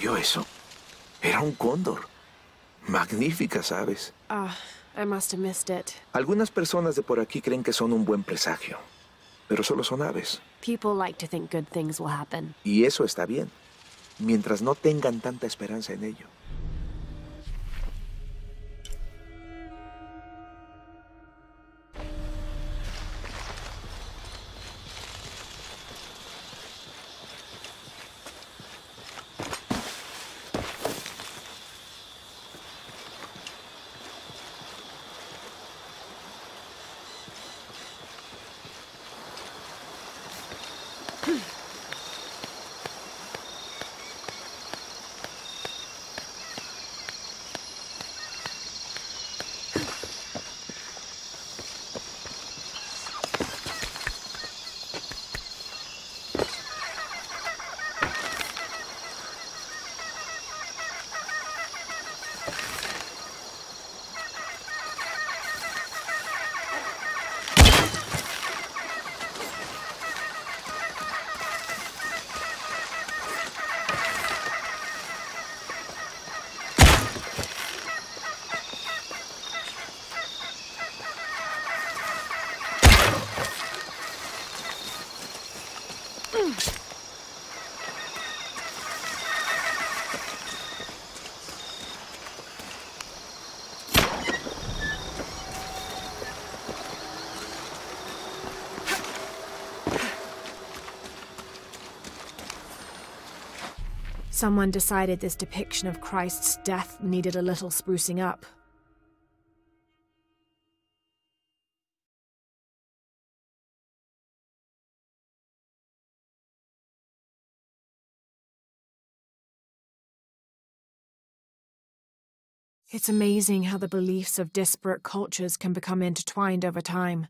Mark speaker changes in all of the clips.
Speaker 1: ¿Vio eso? Era un cóndor. Magníficas aves.
Speaker 2: I must have missed it.
Speaker 1: Algunas personas de por aquí creen que son un buen presagio, pero solo son aves.
Speaker 2: People like to think good things will happen.
Speaker 1: Y eso está bien, mientras no tengan tanta esperanza en ello.
Speaker 2: Someone decided this depiction of Christ's death needed a little sprucing up. It's amazing how the beliefs of disparate cultures can become intertwined over time.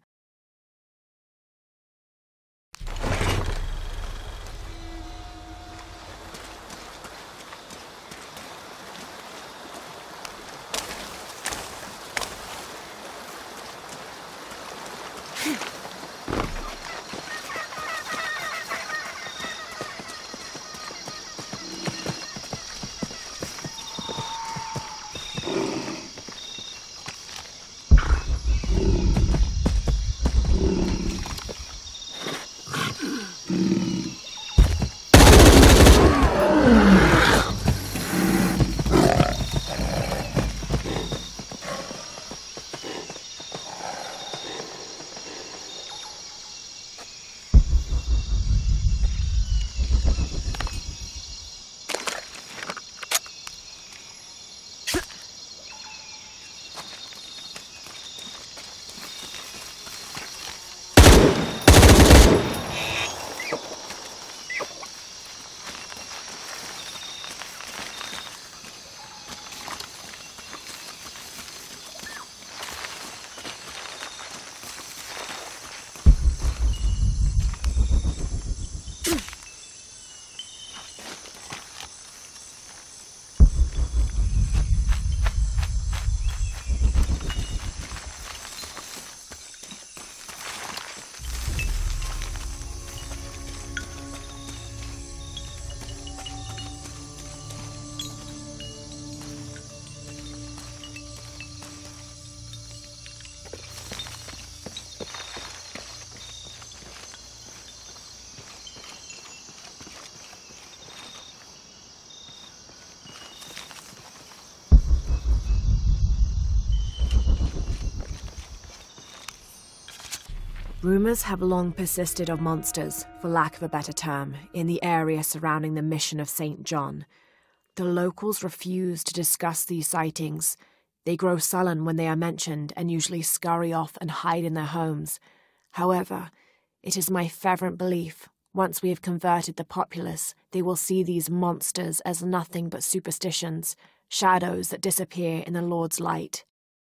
Speaker 2: Rumors have long persisted of monsters, for lack of a better term, in the area surrounding the mission of St. John. The locals refuse to discuss these sightings. They grow sullen when they are mentioned and usually scurry off and hide in their homes. However, it is my fervent belief, once we have converted the populace, they will see these monsters as nothing but superstitions, shadows that disappear in the Lord's light.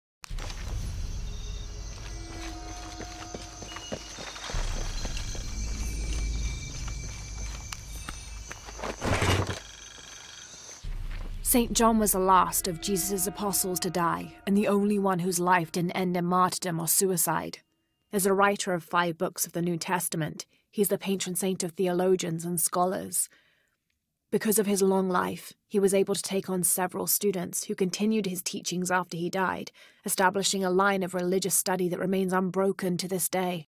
Speaker 2: St. John was the last of Jesus' apostles to die, and the only one whose life didn't end in martyrdom or suicide. As a writer of 5 books of the New Testament, he's the patron saint of theologians and scholars. Because of his long life, he was able to take on several students who continued his teachings after he died, establishing a line of religious study that remains unbroken to this day.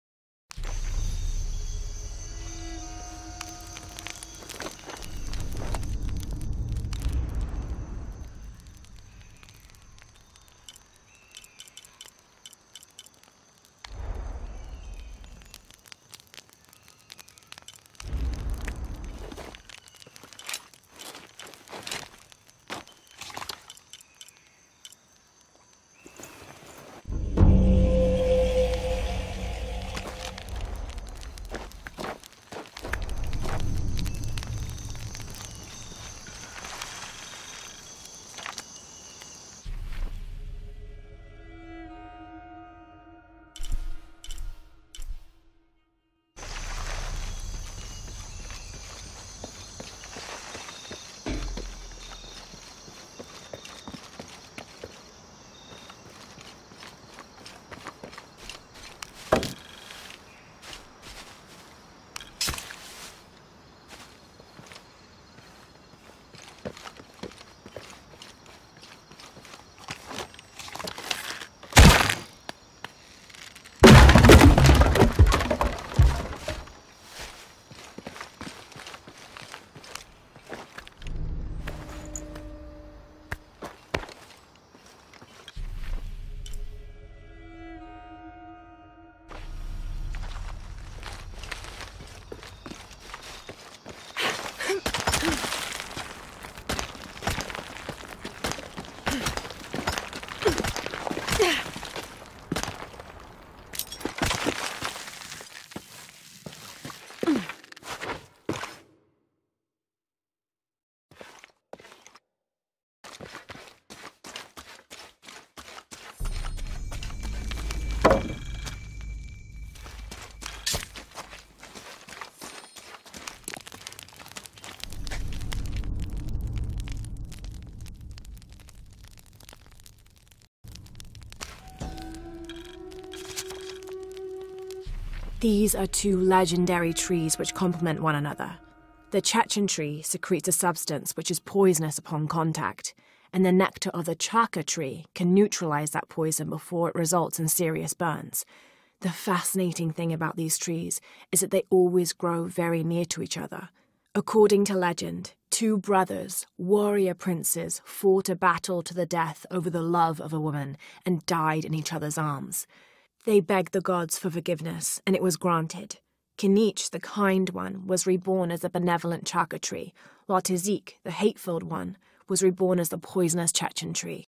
Speaker 2: These are two legendary trees which complement one another. The Chechen tree secretes a substance which is poisonous upon contact, and the nectar of the chaka tree can neutralize that poison before it results in serious burns. The fascinating thing about these trees is that they always grow very near to each other. According to legend, two brothers, warrior princes, fought a battle to the death over the love of a woman and died in each other's arms. They begged the gods for forgiveness, and it was granted. Kinich, the kind one, was reborn as a benevolent chaka tree, while Tizik, the hate-filled one, was reborn as the poisonous Chechen tree.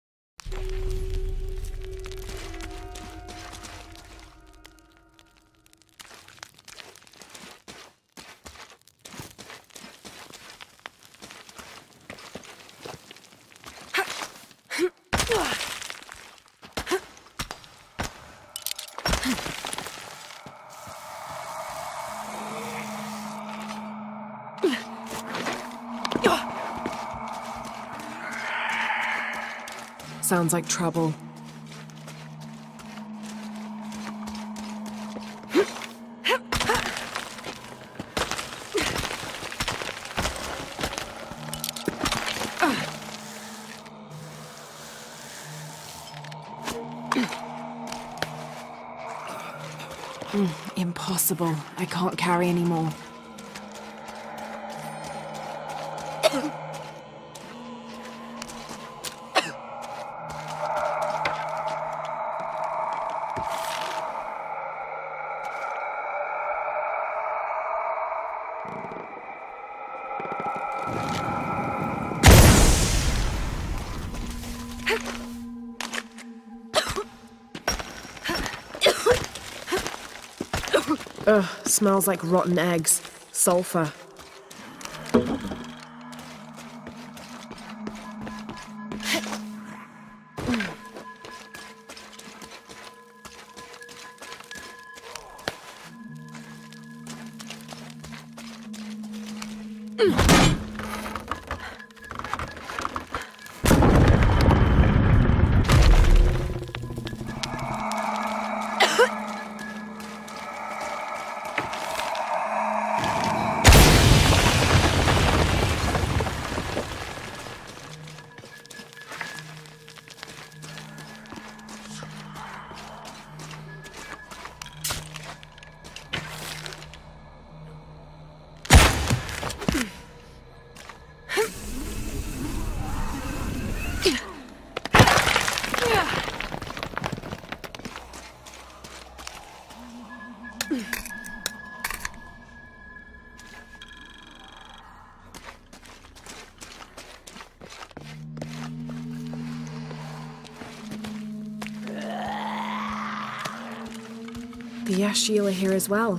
Speaker 2: Sounds like trouble. Impossible. I can't carry anymore. Ugh, smells like rotten eggs. Sulfur. The Yashil are here as well.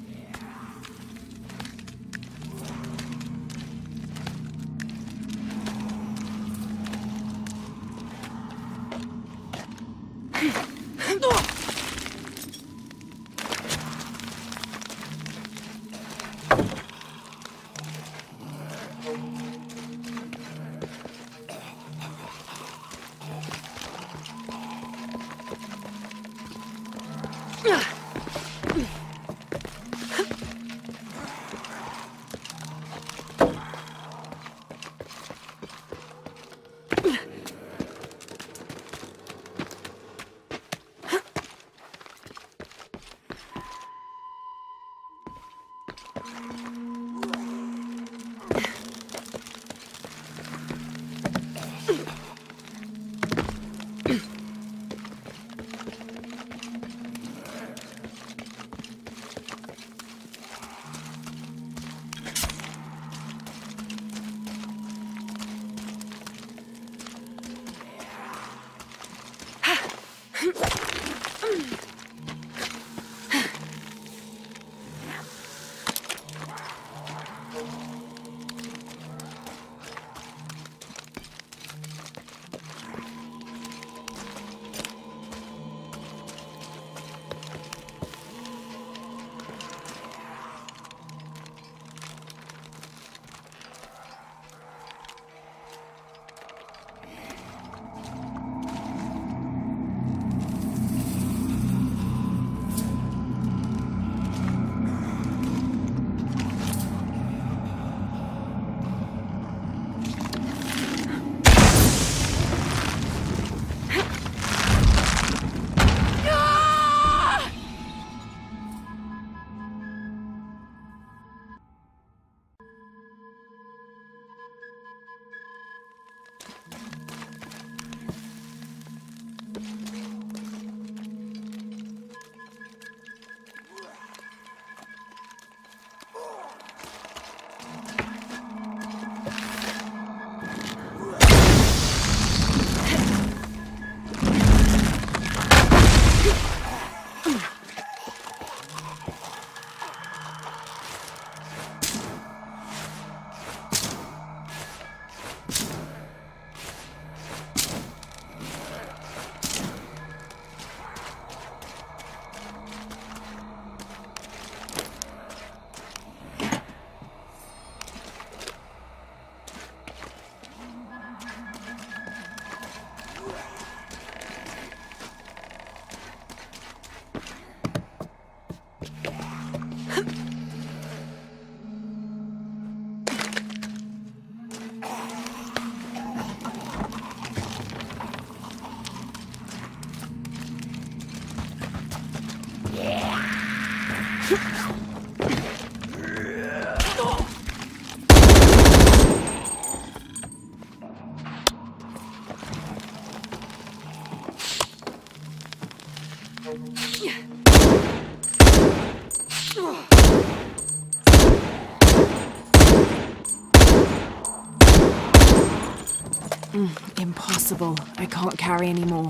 Speaker 2: Impossible. I can't carry any more.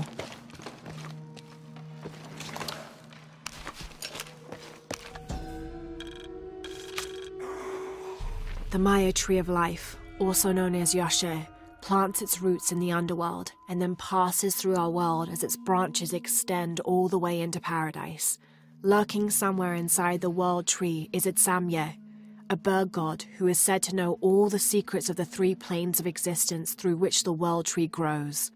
Speaker 2: The Maya tree of life, also known as Yashe, plants its roots in the underworld and then passes through our world as its branches extend all the way into paradise. Lurking somewhere inside the world tree is its Samye, a bird god who is said to know all the secrets of the three planes of existence through which the world tree grows.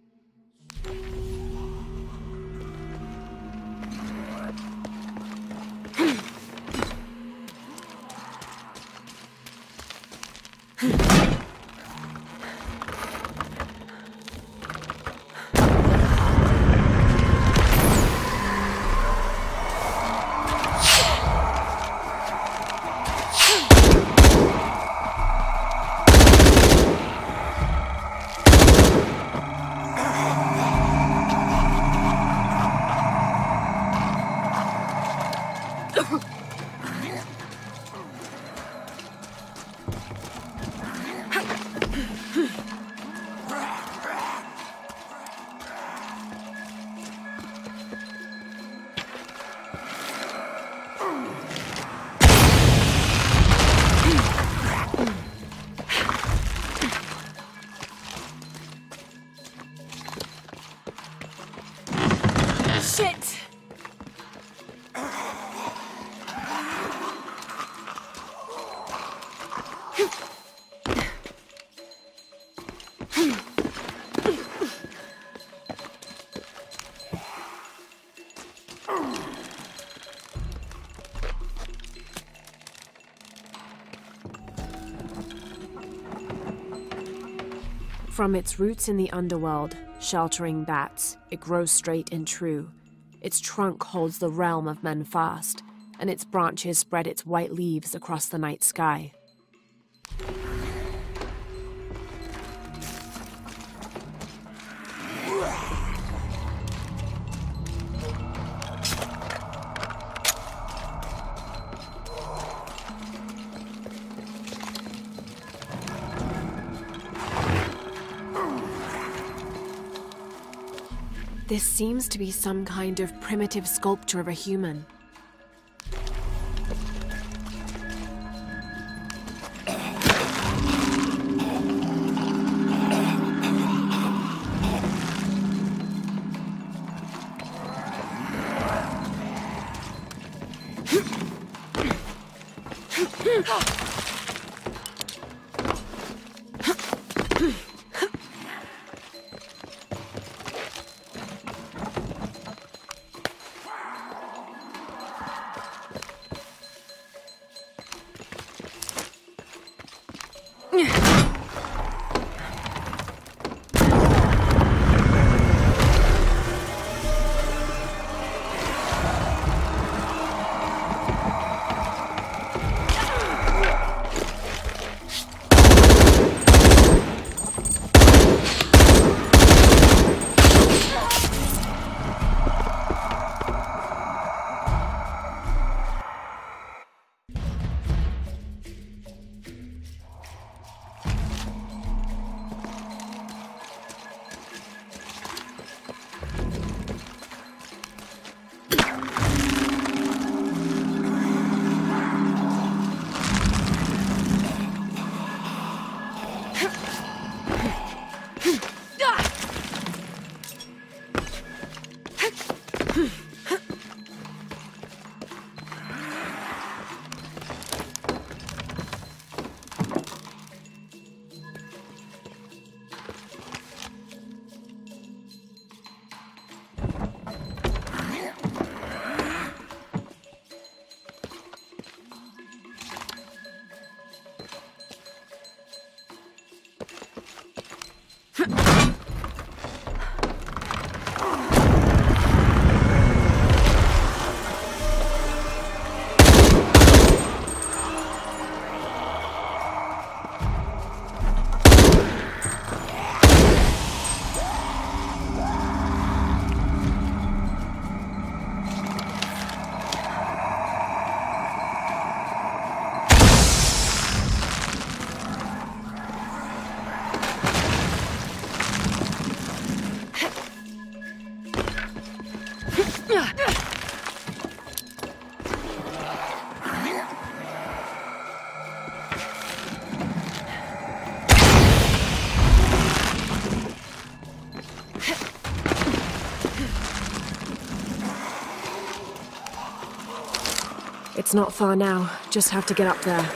Speaker 2: From its roots in the underworld, sheltering bats, it grows straight and true. Its trunk holds the realm of men fast, and its branches spread its white leaves across the night sky. This seems to be some kind of primitive sculpture of a human. It's not far now, just have to get up there.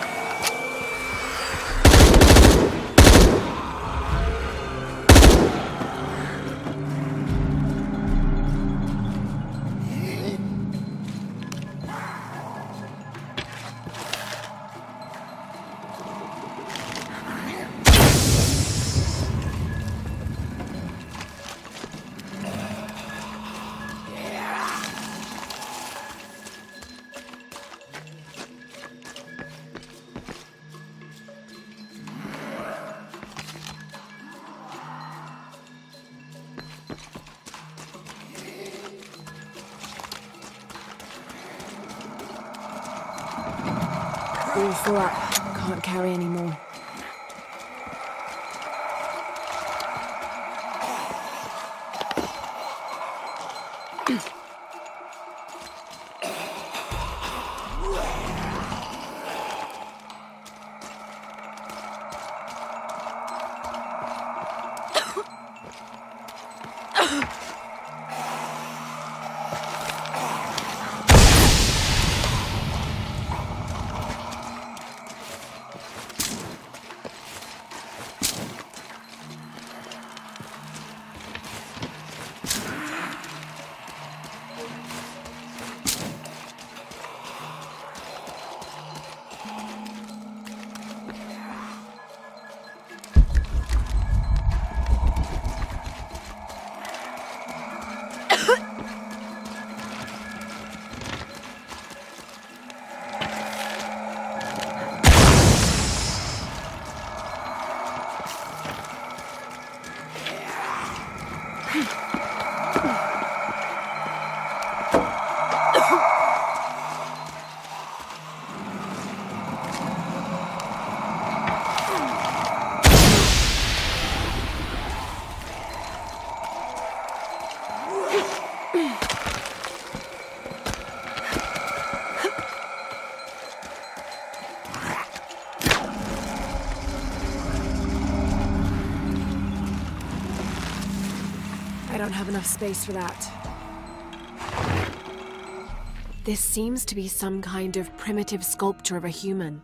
Speaker 2: All full up. Can't carry any more. I don't have enough space for that. This seems to be some kind of primitive sculpture of a human.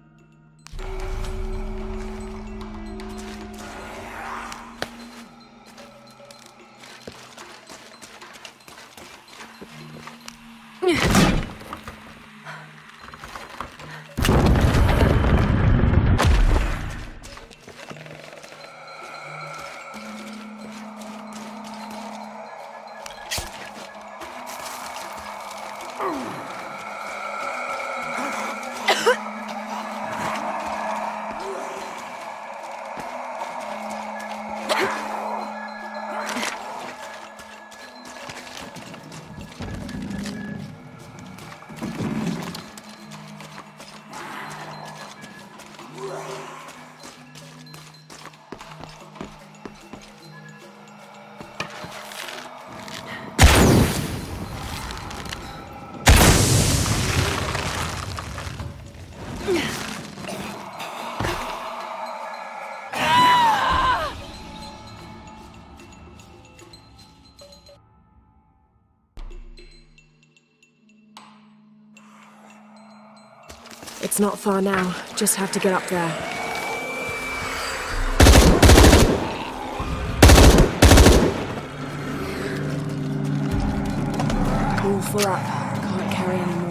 Speaker 2: It's not far now, just have to get up there. All full up, can't carry anymore.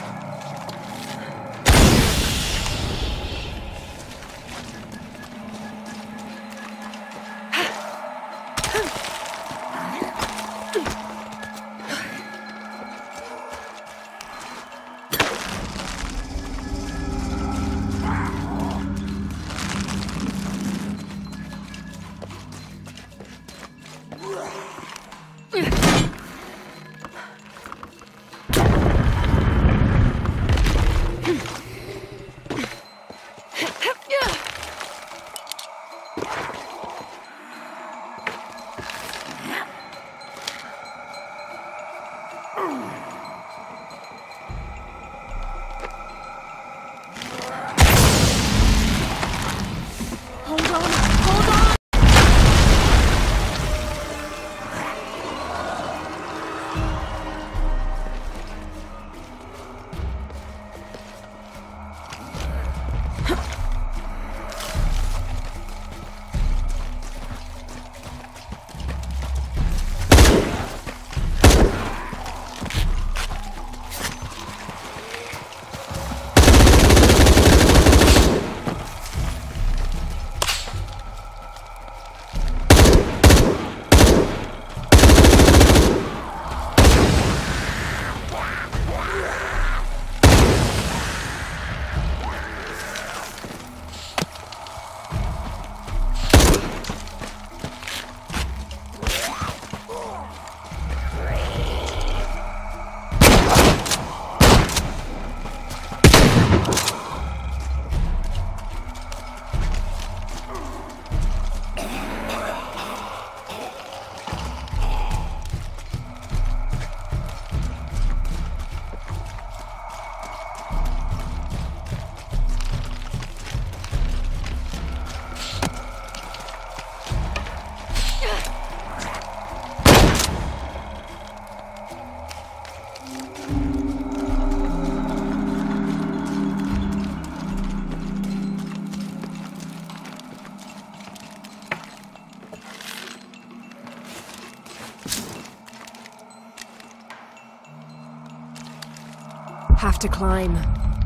Speaker 2: Have to climb.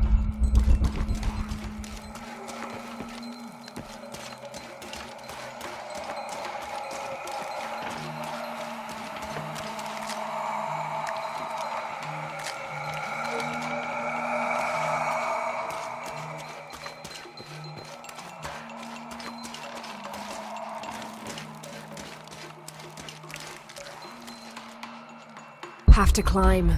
Speaker 2: Have to climb.